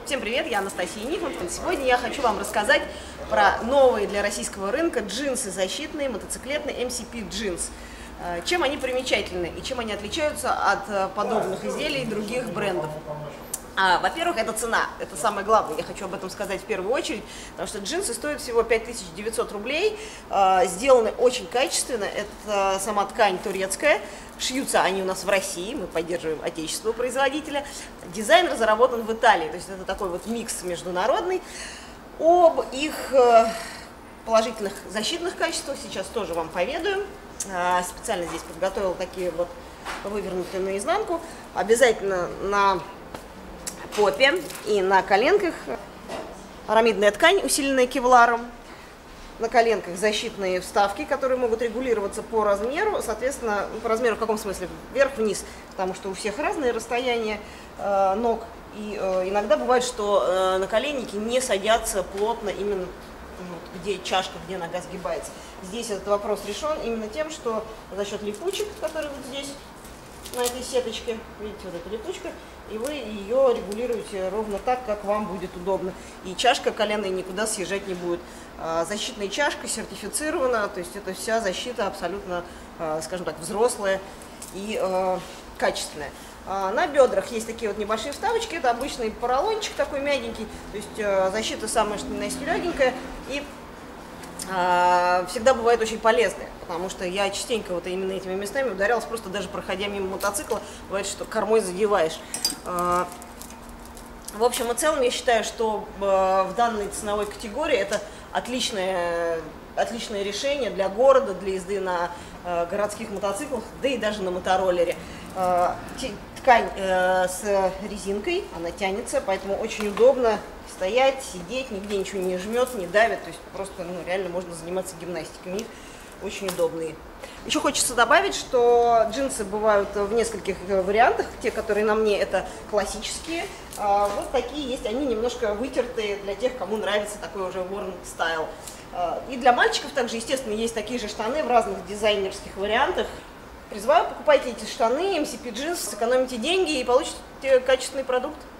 Всем привет, я Анастасия Нифонтова. Сегодня я хочу вам рассказать про новые для российского рынка джинсы защитные, мотоциклетные MCP Jeans. Чем они примечательны и чем они отличаются от подобных изделий других брендов? Во-первых, это цена. Это самое главное. Я хочу об этом сказать в первую очередь, потому что джинсы стоят всего 5900 рублей. Сделаны очень качественно. Это сама ткань турецкая. Шьются они у нас в России. Мы поддерживаем отечественного производителя. Дизайн разработан в Италии. То есть это такой вот микс международный. Об их положительных защитных качествах сейчас тоже вам поведаю. Специально здесь подготовила такие вот вывернутые наизнанку. Обязательно на попе и на коленках арамидная ткань, усиленная кевларом. На коленках защитные вставки, которые могут регулироваться по размеру. Соответственно, по размеру в каком смысле? Вверх-вниз, потому что у всех разные расстояния ног. И иногда бывает, что наколенники не садятся плотно именно где чашка, где нога сгибается. Здесь этот вопрос решен именно тем, что за счет липучек, которые вот здесь, на этой сеточке, видите, вот эта липучка, и вы ее регулируете ровно так, как вам будет удобно. И чашка коленная никуда съезжать не будет. Защитная чашка сертифицирована, то есть это вся защита абсолютно, скажем так, взрослая и качественная. На бедрах есть такие вот небольшие вставочки, это обычный поролончик такой мягенький, то есть защита самая что ни на есть легенькая и всегда бывает очень полезная, потому что я частенько вот именно этими местами ударялась, просто даже проходя мимо мотоцикла, бывает, что кормой задеваешь. В общем и целом, я считаю, что в данной ценовой категории это отличное решение для города, для езды на городских мотоциклах, да и даже на мотороллере. Ткань с резинкой, она тянется, поэтому очень удобно стоять, сидеть, нигде ничего не жмет, не давит, то есть просто реально можно заниматься гимнастикой, у них очень удобные. Еще хочется добавить, что джинсы бывают в нескольких вариантах, те, которые на мне, это классические, вот такие есть, они немножко вытертые для тех, кому нравится такой уже worn стайл. И для мальчиков также, естественно, есть такие же штаны в разных дизайнерских вариантах. Призываю, покупайте эти штаны, MCP Jeans, сэкономите деньги и получите качественный продукт.